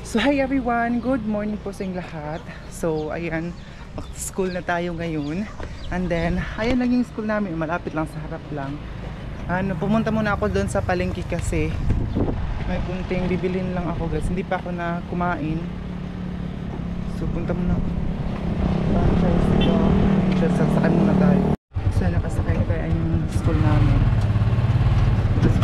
So hi everyone, good morning po sa inyong lahat. So ayan, school na tayo ngayon. And then, ayan lang yung school namin, malapit lang sa harap lang. Pumunta muna ako doon sa palengke kasi may kunting bibilin lang ako guys. Hindi pa ako na kumain. So punta muna ako. Sasakay muna tayo. So nakasakay tayo yung school namin. Tapos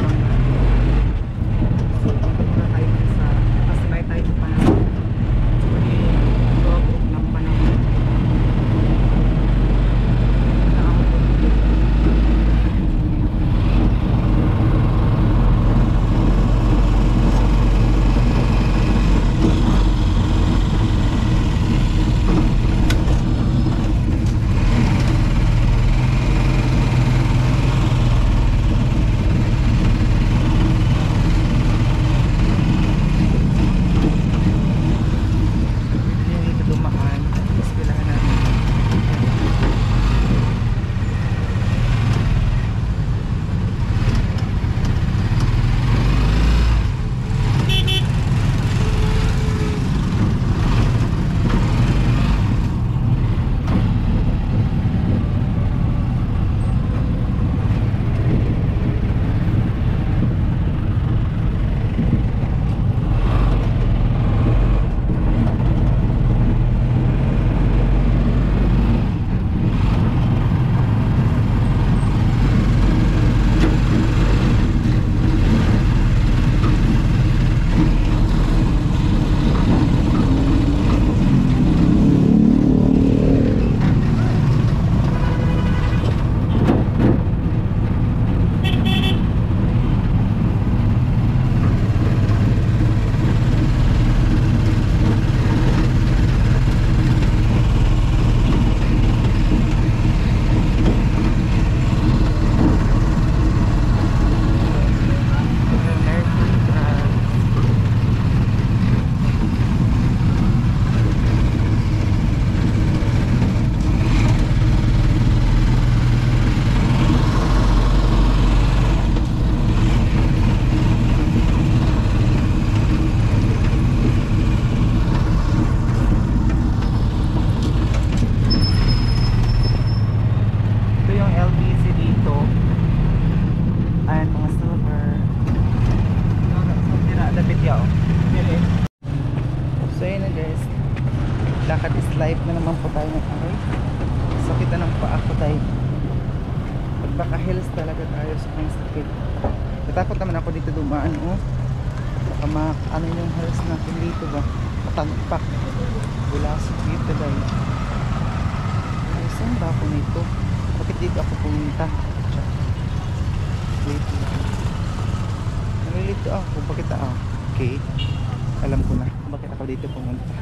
lakad is life na naman po tayo ng aray. Sakit na ng paa ko tayo. Pagbaka hills talaga tayo sa mga sakit. Natakot naman ako dito dumaan baka ano yung hills natin dito ba matagpak bulasok dito tayo. Ay, saan ba ako nito? Bakit dito ako pumunta? Wait lang, nalilito ako. Bakit okay, alam ko na bakit ako dito pumunta.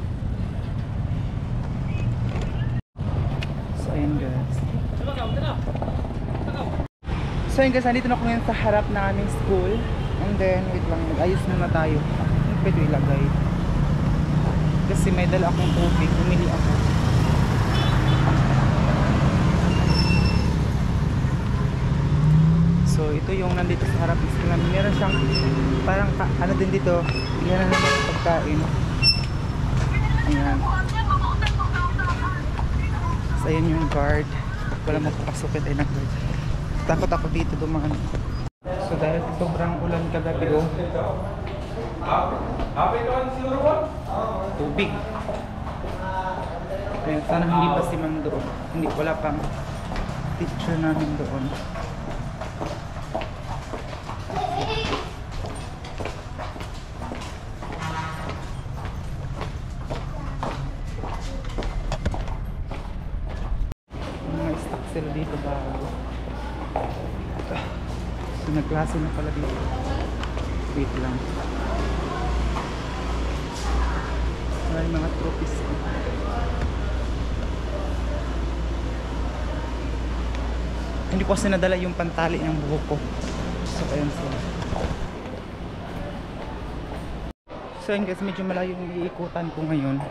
Ayan guys. So ayun guys, nandito na ako ngayon sa harap ng aming school. And then, wait lang, mag-ayos muna tayo. Ano pwede ilagay? Kasi may dala akong tubig, bumili ako. So ito yung nandito sa harap ng school namin. Meron siyang parang ano din dito, yan na naman yung pagkain. Ayan. So ayan yung guard, wala magpapasukin tayo ng guard. Takot ako dito dumaan. So dahil sobrang ulan kagabi tubig. Ayan, sana hindi pa si ma'am doon. Hindi, wala pang teacher namin doon. Sila dito bago. So nagklase na pala dito. Wait lang. Maraming mga trophies. Hindi ko kasi nadala yung pantali ng buhok ko. So ayan sila. So ayun guys, medyo malayo yung iikutan ko ngayon.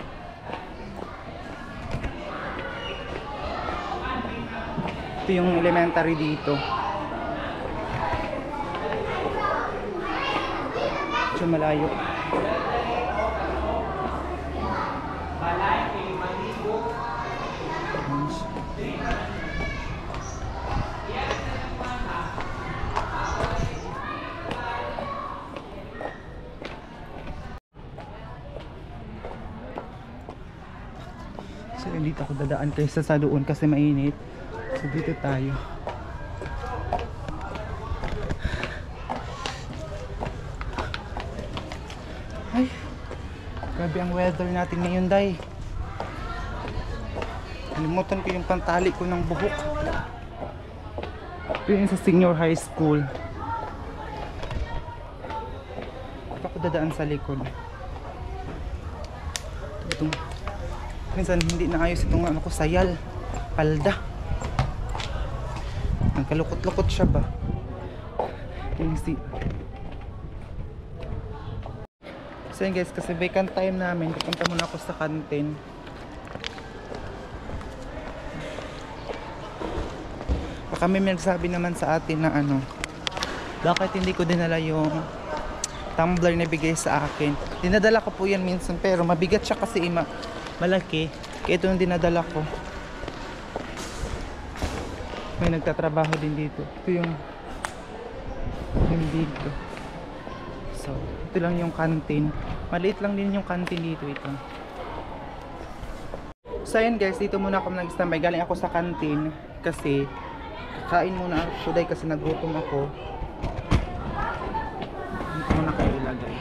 Ito yung elementary dito. Medyo malayo. So dito ako dadaan kaysa sa doon kasi mainit. So dito tayo. Ay, grabe ang weather natin ngayon, day. Nalimutan ko yung pantali ko ng buhok. Ito yun sa senior high school. Ito ako dadaan sa likod. Itong minsan hindi naayos itong ano ko, sayal, palda. Nagkalukot-lukot siya ba? So yun guys, kasi vacant time namin, pupunta muna ako sa canteen. Baka may nagsabi naman sa atin na ano, bakit hindi ko dinala yung tumbler na bigay sa akin. Dinadala ko po yan minsan pero mabigat siya kasi malaki, kaya ito yung dinadala ko. May nagtatrabaho din dito. Ito yung dito. So ito lang yung canteen. Maliit lang din yung canteen dito. Ito. So ayan guys, dito muna ako nag-standby. Galing ako sa canteen kasi kakain muna ako dahil kasi nagutom ako. Dito muna kayo ilagay.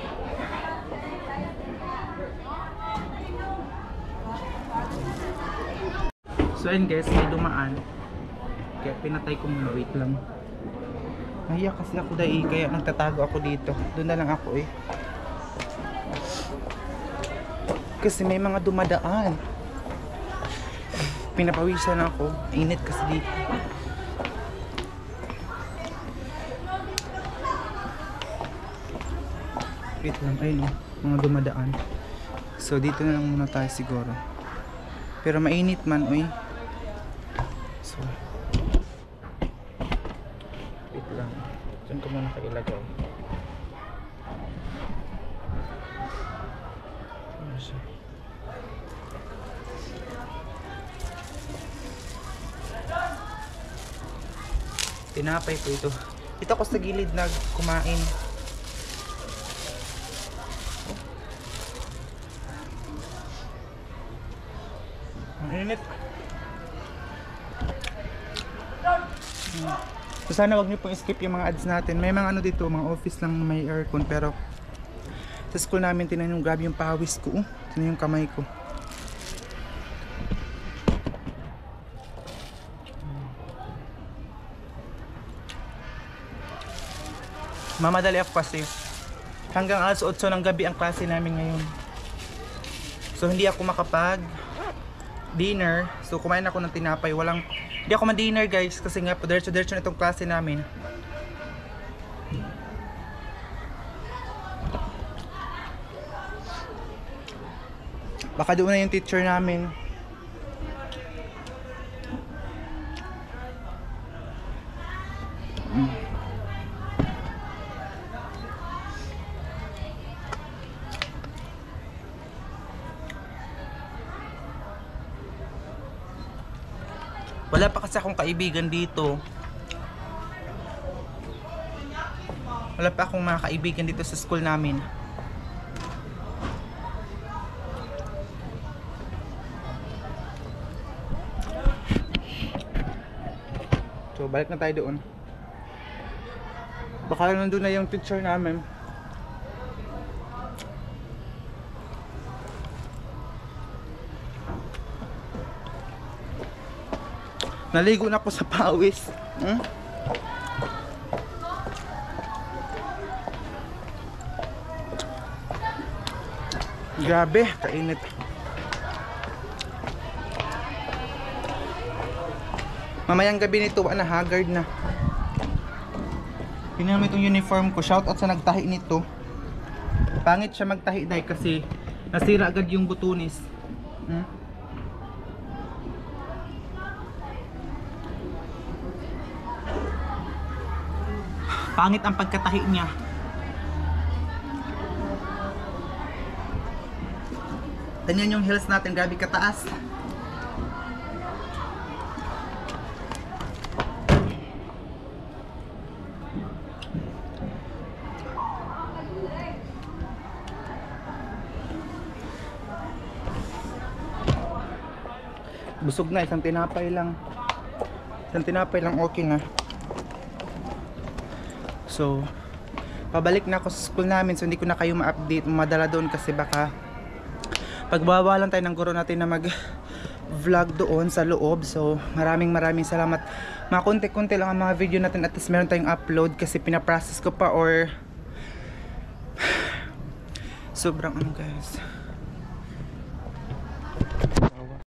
So ayun guys, may dumaan. Kaya pinatay ko muna, wait lang. Nahiya kasi ako dahil kaya nagtatago ako dito. Doon na lang ako eh. Kasi may mga dumadaan. Pinapawisan ako. Init kasi dito. Wait lang, ayun oh, mga dumadaan. So dito na lang muna tayo siguro. Pero mainit man, oy. So wait lang. Diyan ko muna kailagay. Ano siya? Tinapay ko ito. Ito ako sa gilid na kumain. Ang init. So sana wag niyo pong skip yung mga ads natin. May mga ano dito, mga office lang may aircon pero sa school namin tinan yung grabe yung pawis ko. Tinan yung kamay ko. Mamadali ako kasi hanggang alas 8 ng gabi ang klase namin ngayon. So hindi ako makapag dinner. So kumain ako ng tinapay. Hindi ako ma-dinner guys kasi nga diretso-diretso na itong klase namin. Baka doon na yung teacher namin. Wala pa kasi akong kaibigan dito. Wala pa akong mga kaibigan dito sa school namin. So balik na tayo doon. Baka nandun na yung teacher namin. Naligo na ako sa pawis. Grabe, kainit. Mamayang gabi nito, haggard na. Tingnan mo itong uniform ko. Shoutout sa nagtahi nito. Pangit siya magtahi dahil kasi nasira agad yung butunis. Pangit ang pagkatahi niya. Ganyan yung hills natin, grabe kataas. Busog na, isang tinapay lang. Isang tinapay lang okay na. So, pabalik na ako sa school namin, so hindi ko na kayo ma-update, madala doon kasi baka pagbawalan tayo ng guro natin na mag-vlog doon sa loob. So, maraming salamat. Mga konti-konti lang ang mga video natin, at least meron tayong upload kasi pinaprocess ko pa or sobrang ano guys.